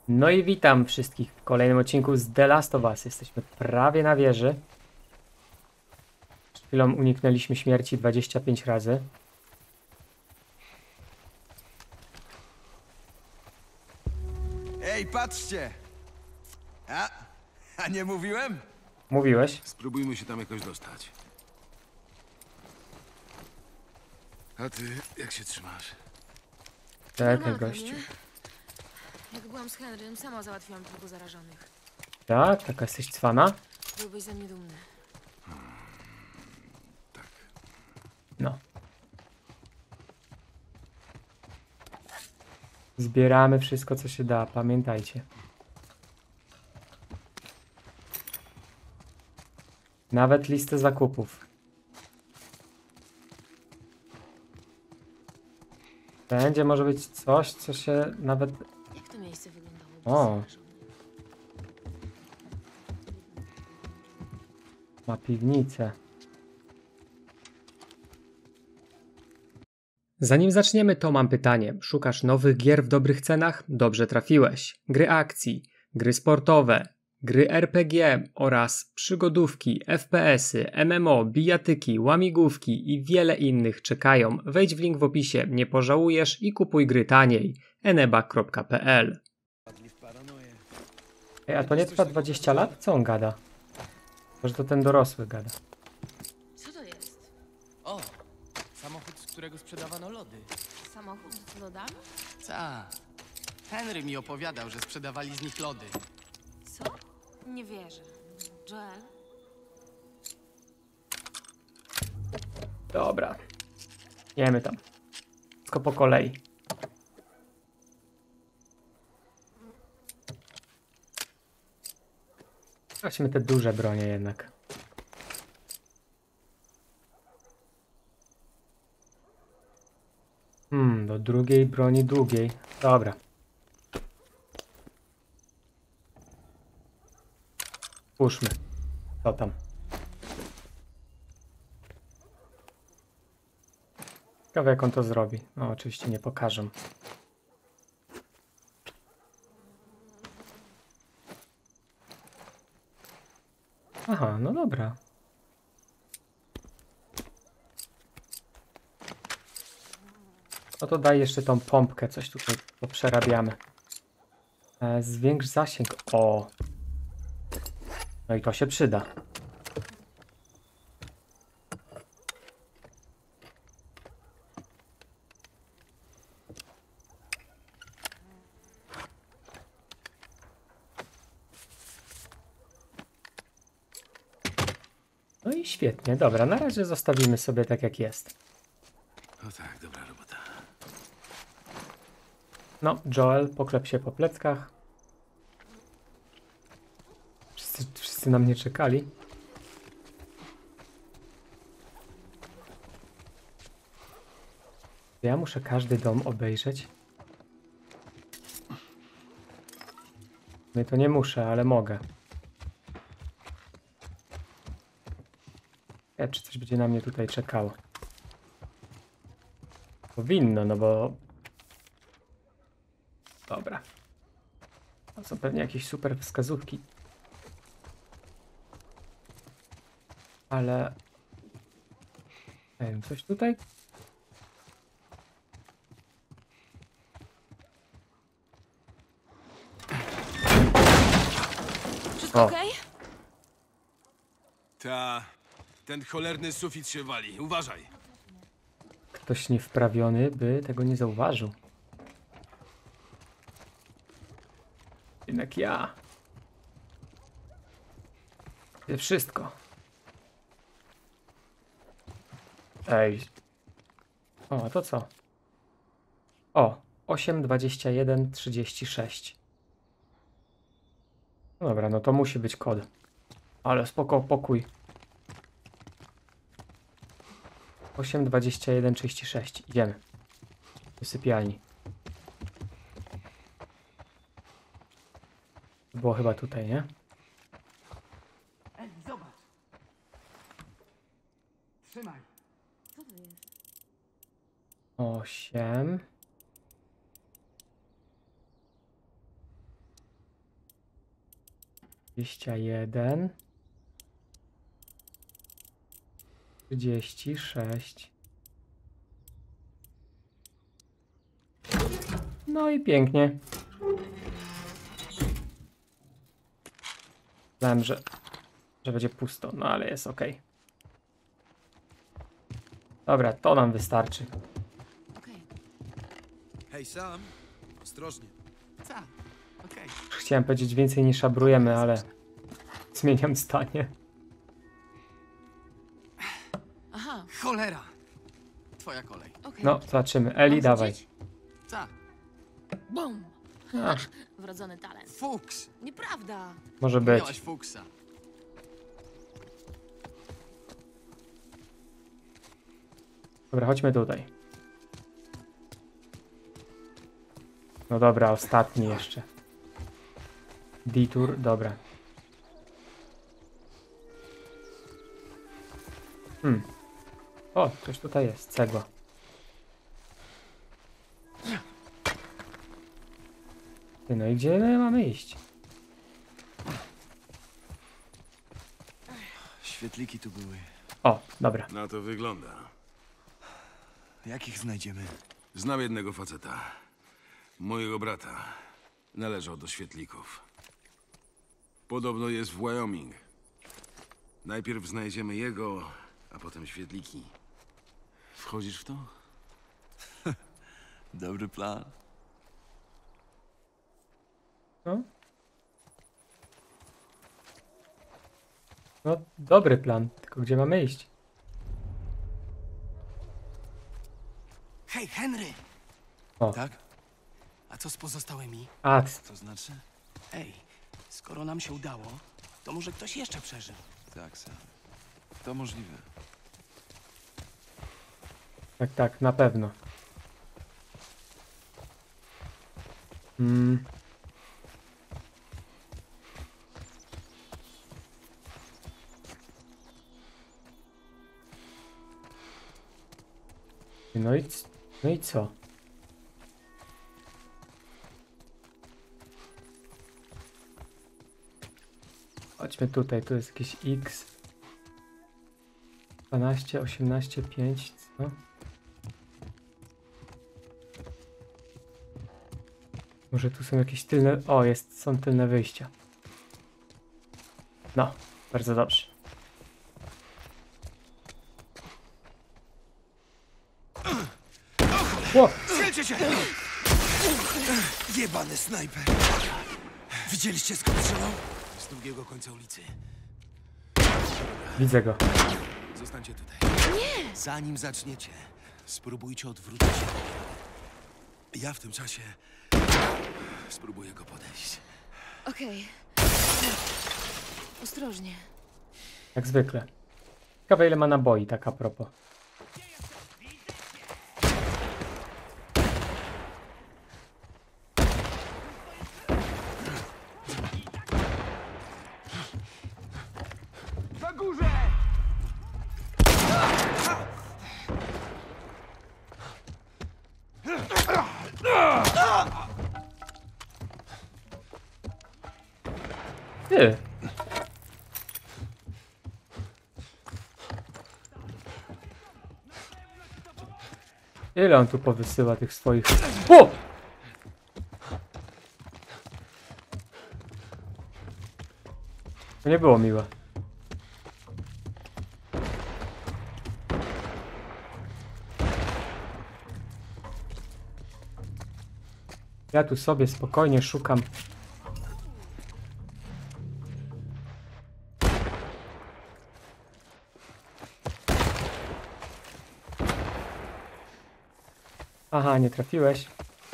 No i witam wszystkich w kolejnym odcinku z The Last of Us. Jesteśmy prawie na wieży. Przed chwilą uniknęliśmy śmierci 25 razy. Ej, patrzcie! A nie mówiłem? Mówiłeś? Spróbujmy się tam jakoś dostać. A ty, jak się trzymasz? Czekaj, Normalka, gościu. nie? Jak byłam z Henrym, sama załatwiłam kilku zarażonych. Tak? Taka jesteś cwana? Byłbyś ze mnie dumny. Tak. No. Zbieramy wszystko, co się da, pamiętajcie. Nawet listę zakupów. Będzie może być coś, co się nawet... Jak to miejsce wyglądało bez O. zarażonych? Ma piwnicę. Zanim zaczniemy, to mam pytanie. Szukasz nowych gier w dobrych cenach? Dobrze trafiłeś. Gry akcji, gry sportowe, gry RPG oraz przygodówki, FPS-y, MMO, bijatyki, łamigłówki i wiele innych czekają. Wejdź w link w opisie, nie pożałujesz i kupuj gry taniej. eneba.pl. Ej, a to nie trwa 20 lat? Co on gada? Może to ten dorosły gada. Co to jest? O, samochód, z którego sprzedawano lody. Samochód z lodami? Ta. Henry mi opowiadał, że sprzedawali z nich lody. Co? Nie wierzę. Joel? Dobra. Jemy tam. Wszystko po kolei. Weźmy te duże bronie jednak. Do drugiej broni długiej. Dobra. Puszmy. Co tam? Ciekawe jak on to zrobi. No oczywiście nie pokażę. Aha, no dobra. No to daj jeszcze tą pompkę, coś tutaj poprzerabiamy. Zwiększ zasięg. O! No i to się przyda. No i świetnie, dobra, na razie zostawimy sobie tak jak jest. No tak, dobra robota. No, Joel, poklep się po pleckach. Wszyscy na mnie czekali. Ja muszę każdy dom obejrzeć. No i to nie muszę, ale mogę. Czy coś będzie na mnie tutaj czekało? Powinno, no bo... Dobra. To są pewnie jakieś super wskazówki. Ale... Nie wiem, coś tutaj? Wszystko O. okej? Ten cholerny sufit się wali. Uważaj. Ktoś niewprawiony by tego nie zauważył. Jednak ja. Wie wszystko. Ej. O, a to co? O, 8, 21, 36. No dobra, no to musi być kod. Ale spoko, pokój. 8, 21, 36. Idziemy. Do sypialni. To było chyba tutaj, nie? Ej, zobacz. Trzymaj. Co to jest? 8. 21. 36. No i pięknie. Myślałem, że będzie pusto, no ale jest ok. Dobra, to nam wystarczy. Okej. Hej, Sam. Ostrożnie. Tak, okej. Chciałem powiedzieć więcej niż szabrujemy, ale zmieniam zdanie. Aha, Cholera! Twoja kolej. okej. No, zobaczymy. Eli, Mam dawaj. rzucić? Tak, Bum! A, Wrodzony talent. fuks! Nieprawda. może być. Miałaś fuksa. Dobra, chodźmy tutaj. No dobra, ostatni jeszcze. Detour, dobra. O, coś tutaj jest, cegła. Ty, no i gdzie my mamy iść? Świetliki tu były. O, dobra. Na to wygląda. Jak ich znajdziemy? Znam jednego faceta. Mojego brata. Należał do świetlików. Podobno jest w Wyoming. Najpierw znajdziemy jego, a potem świetliki. Wchodzisz w to? Dobry plan. No. No, dobry plan, tylko gdzie mamy iść? Hej, Henry! Tak? A co z pozostałymi? A, To znaczy? Ej, skoro nam się udało, to może ktoś jeszcze przeżył. Tak, Sam. To możliwe. tak, na pewno. No i co? Chodźmy tutaj, tu jest jakiś X. 12, 18, 5, co? Może tu są jakieś tylne... O, są tylne wyjścia. No, bardzo dobrze. Ło! Strzelcie się! Jebany snajper! Widzieliście, skąd strzelał? Z drugiego końca ulicy. Widzę go. Zostańcie tutaj. Nie! Zanim zaczniecie, spróbujcie odwrócić się. Ja w tym czasie spróbuję go podejść. Okej. Ostrożnie. Jak zwykle. Ciekawe ile ma naboi, tak a propos. Na górze! Ty! Ile on tu powysyła tych swoich... O! To nie było miłe. Ja tu sobie spokojnie szukam. Aha, nie trafiłeś.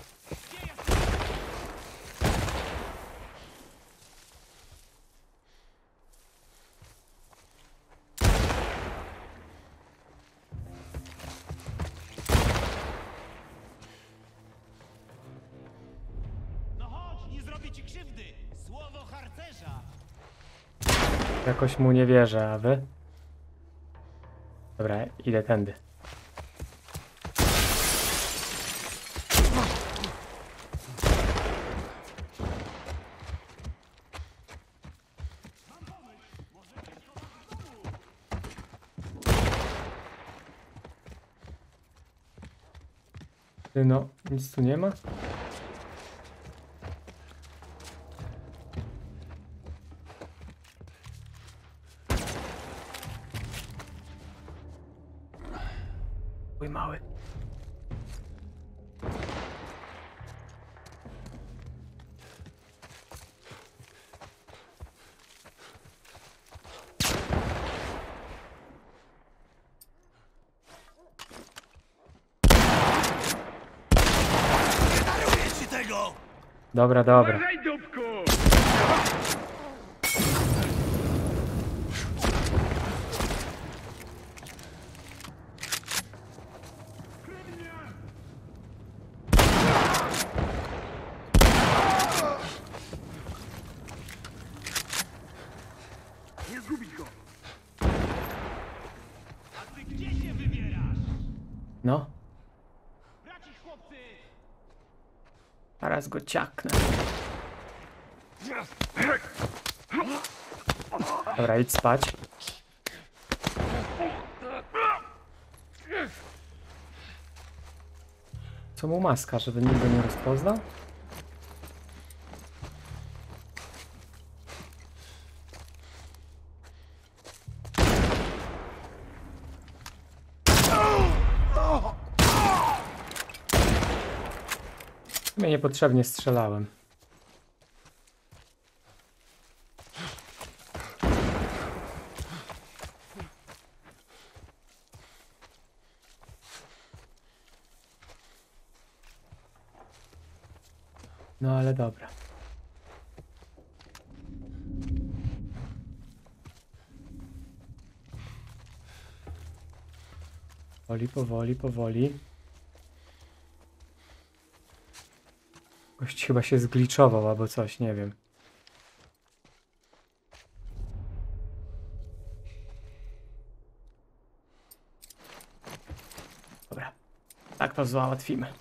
No chodź, nie zrobię ci krzywdy! Słowo harcerza! Jakoś mu nie wierzę, a wy? Dobra, idę tędy. Ty no, nic tu nie ma? Mój mały. Ci tego! Dobra, dobra. A ty gdzie się wybierasz? No, Braci chłopcy! zaraz go ciaknę. Dobra, idź spać. Co mu maska, żeby nikt go nie rozpoznał? Mnie niepotrzebnie strzelałem. No ale dobra. Powoli, powoli, powoli. Gość chyba się zgliczował albo coś, nie wiem. Dobra, tak to załatwimy.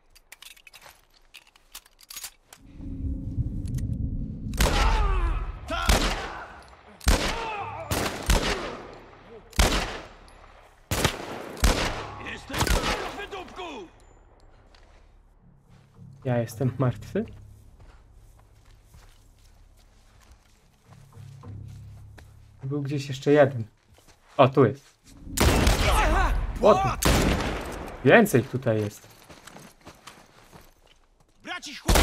Jestem w wydupku! Ja jestem martwy? Był gdzieś jeszcze jeden. O, tu jest. O, tu. Więcej ich tutaj jest. Braci chłopcy!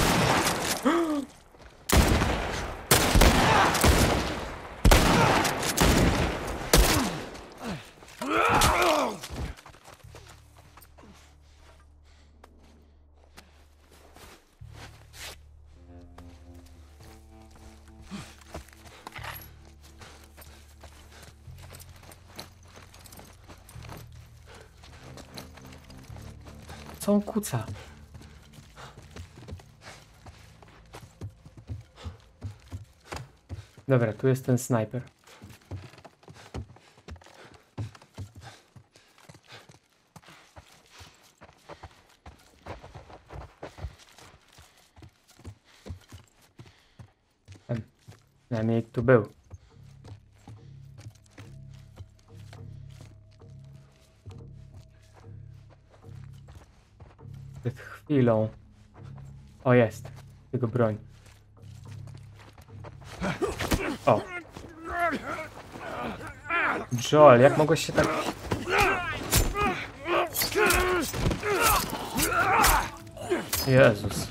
Co on kuca? Dobra, tu jest ten snajper. Przynajmniej tu był. Przed chwilą. O, jest. Jego broń. O. Joel, jak mogłeś się tak... Jezus.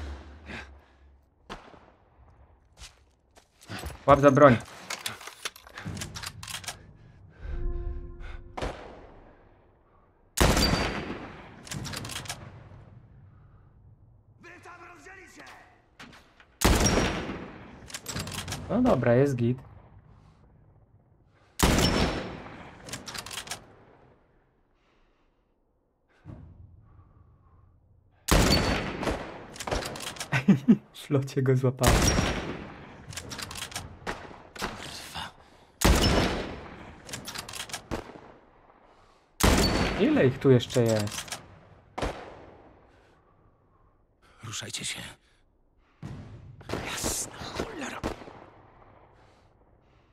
Łap za broń. No dobra, jest git. W szlocie go złapałem. Ile ich tu jeszcze jest? Ruszajcie się.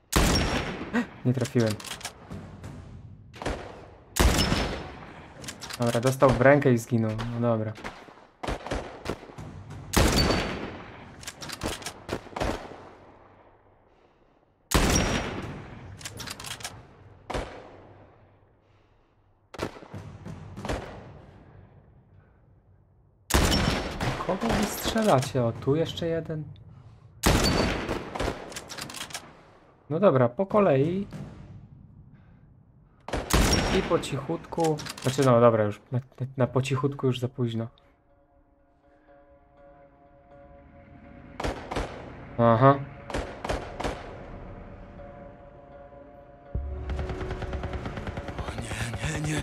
Nie trafiłem. Dobra, dostał w rękę i zginął. No dobra. Kogo wy strzelacie? O, tu jeszcze jeden. No dobra, po kolei. I po cichutku. Znaczy, no dobra, już na po cichutku już za późno. Aha. O nie, nie, nie.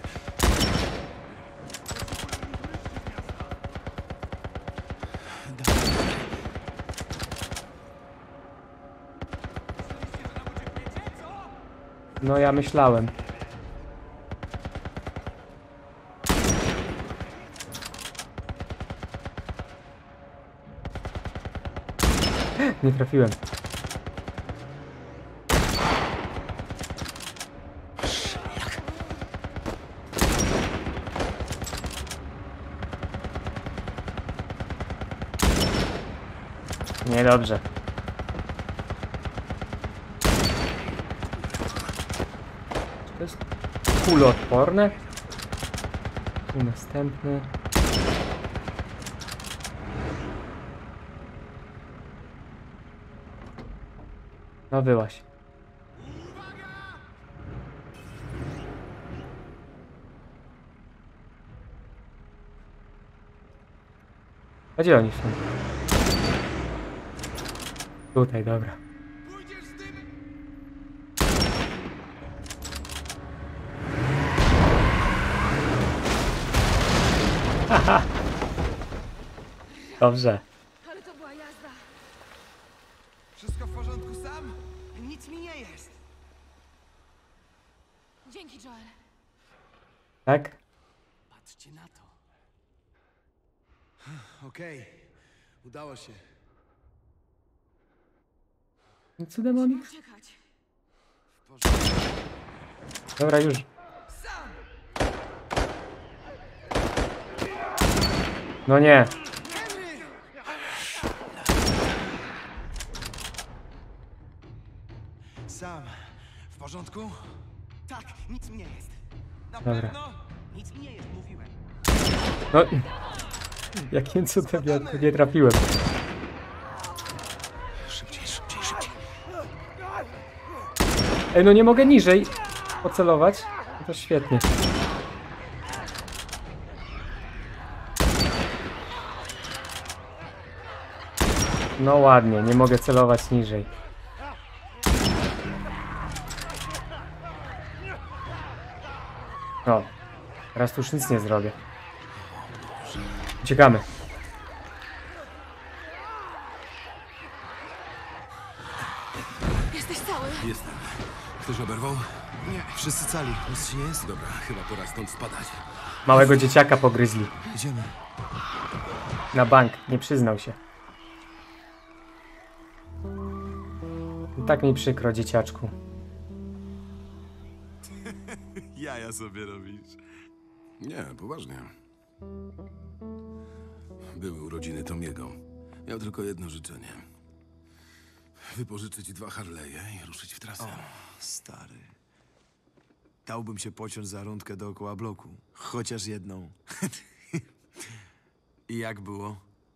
No ja myślałem. Nie trafiłem. Niedobrze. Czy to jest kuloodporne? I następny. No wyłaś. A gdzie oni są? Tutaj, dobra. Haha. Dobrze. Ale to była jazda. Wszystko w porządku, Sam? Nic mi nie jest. Dzięki, Joel. Tak? Patrzcie na to. Okej, udało się. Cudem oni? Uciekać. Dobra, już. No nie. Sam, w porządku? Tak, nic mi nie jest. Na Dobra. pewno? Nic mi nie jest, mówiłem. No. Jakim cudem ja tu nie trafiłem? Szybciej, szybciej, szybciej. Ej, no nie mogę niżej pocelować. No to świetnie. No ładnie, nie mogę celować niżej. O, teraz tu już nic nie zrobię. Uciekamy. Jesteś cały. Jestem. Ktoś oberwał? Nie, wszyscy cali. Nic ci nie jest? Dobra, chyba pora stąd spadać. Małego dzieciaka pogryzli. Idziemy. Na bank, nie przyznał się. Tak mi przykro, dzieciaczku. Jaja sobie robisz. Nie, poważnie. Były urodziny Tomiego. Miał tylko jedno życzenie. Wypożyczyć 2 Harley'e i ruszyć w trasę. Stary. Dałbym się pociąć za rundkę dookoła bloku. Chociaż jedną. I jak było?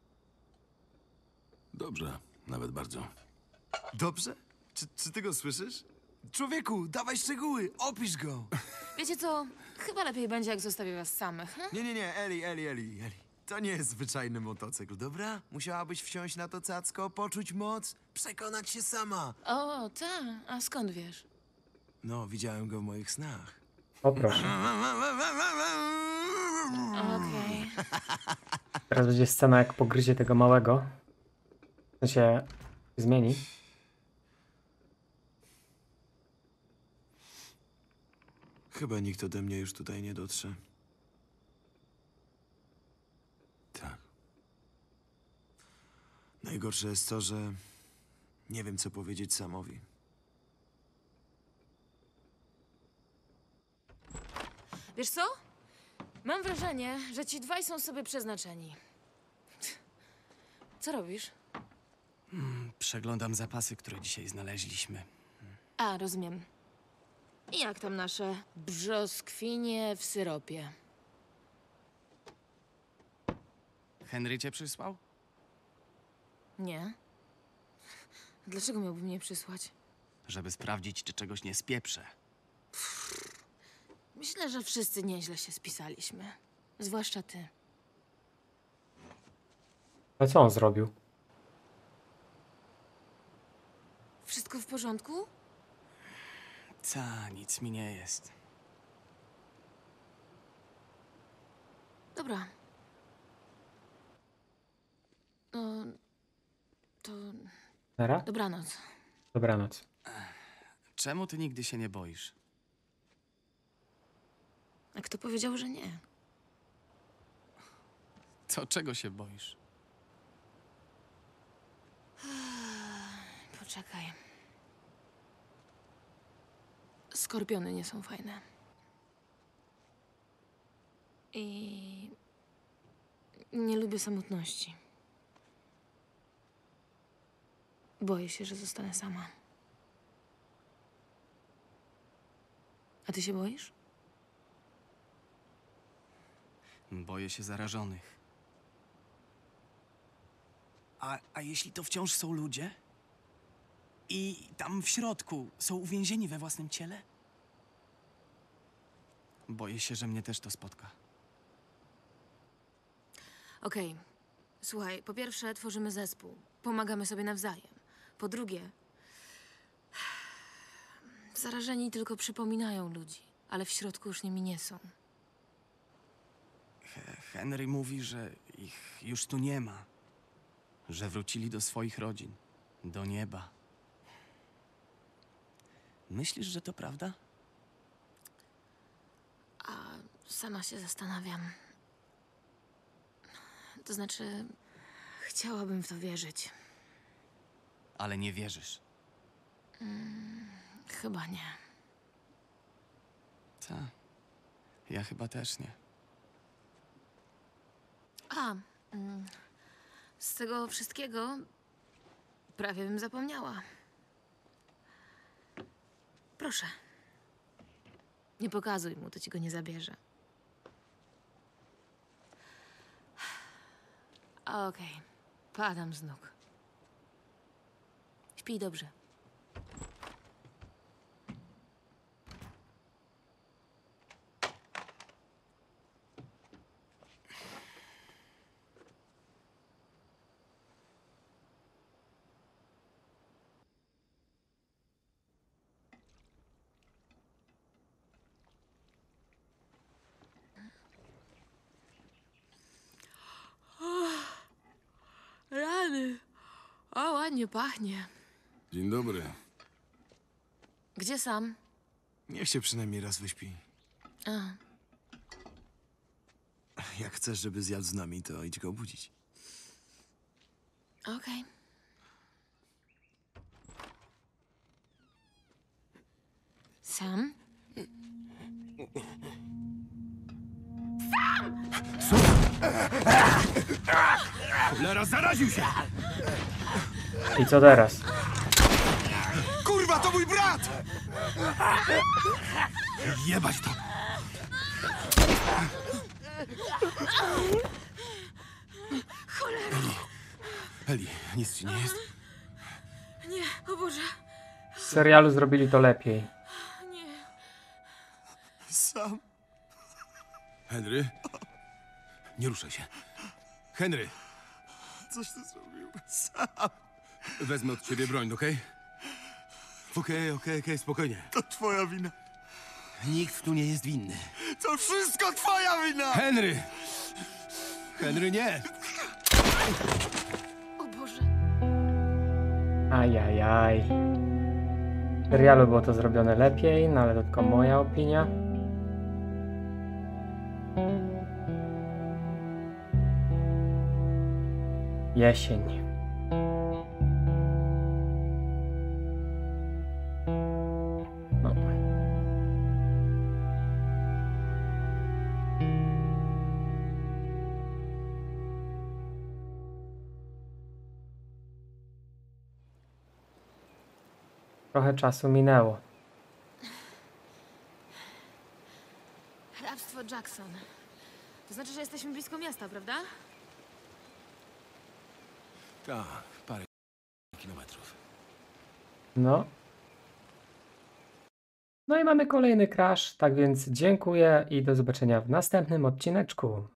Dobrze, nawet bardzo. Dobrze? Czy ty go słyszysz? Człowieku, dawaj szczegóły, opisz go! Wiecie co? Chyba lepiej będzie, jak zostawię was samych. Hm? Nie, Eli. To nie jest zwyczajny motocykl, dobra? Musiałabyś wsiąść na to cacko, poczuć moc, przekonać się sama. O, tak. A skąd wiesz? No, widziałem go w moich snach. O proszę. Okej. Teraz będzie scena, jak pogryzie tego małego. To się zmieni. Chyba nikt ode mnie już tutaj nie dotrze. Tak. Najgorsze jest to, że nie wiem, co powiedzieć Samowi. Wiesz co? Mam wrażenie, że ci dwaj są sobie przeznaczeni. Co robisz? Przeglądam zapasy, które dzisiaj znaleźliśmy. A, rozumiem. I jak tam nasze brzoskwinie w syropie? Henry cię przysłał? Nie. Dlaczego miałby mnie przysłać? Żeby sprawdzić, czy czegoś nie spieprzę. Myślę, że wszyscy nieźle się spisaliśmy. Zwłaszcza ty. Ale co on zrobił? Wszystko w porządku? Nic mi nie jest. Dobra. No, to Nara? dobranoc. Dobranoc. Czemu ty nigdy się nie boisz? A kto powiedział, że nie? To czego się boisz? Poczekaj. Skorpiony nie są fajne. I nie lubię samotności. Boję się, że zostanę sama. A ty się boisz? Boję się zarażonych. A jeśli to wciąż są ludzie? I tam w środku są uwięzieni we własnym ciele? Boję się, że mnie też to spotka. Okej. Słuchaj, po pierwsze tworzymy zespół. Pomagamy sobie nawzajem. Po drugie, zarażeni tylko przypominają ludzi, ale w środku już nimi nie są. Henry mówi, że ich już tu nie ma. Że wrócili do swoich rodzin. Do nieba. Myślisz, że to prawda? Sama się zastanawiam. To znaczy, chciałabym w to wierzyć. Ale nie wierzysz. Chyba nie. Ja chyba też nie. Z tego wszystkiego prawie bym zapomniała. Proszę. Nie pokazuj mu, to ci go nie zabierze. Okej. Padam z nóg. Śpij dobrze. Rany. O, ładnie pachnie. Dzień dobry. Gdzie Sam? Niech się przynajmniej raz wyśpi. A, Jak chcesz, żeby zjadł z nami, to idź go obudzić. okej. Sam? Cholera, zaraził się! I co teraz? Kurwa, to mój brat! Jebać to! Eli, nic ci nie jest? Nie, o Boże. W serialu zrobili to lepiej. Nie. Sam. Henry? Nie ruszaj się. Henry, Coś ty zrobił. Sam. wezmę od ciebie broń, okej? Okej, spokojnie. To twoja wina. Nikt tu nie jest winny. To wszystko twoja wina! Henry! Henry, nie! O Boże. Ajajaj. W serialu było to zrobione lepiej, no ale to tylko moja opinia. Jesień. No. Trochę czasu minęło. Hrabstwo Jackson. To znaczy, że jesteśmy blisko miasta, prawda? Tak, parę kilometrów. No. No i mamy kolejny crash, tak więc dziękuję i do zobaczenia w następnym odcineczku.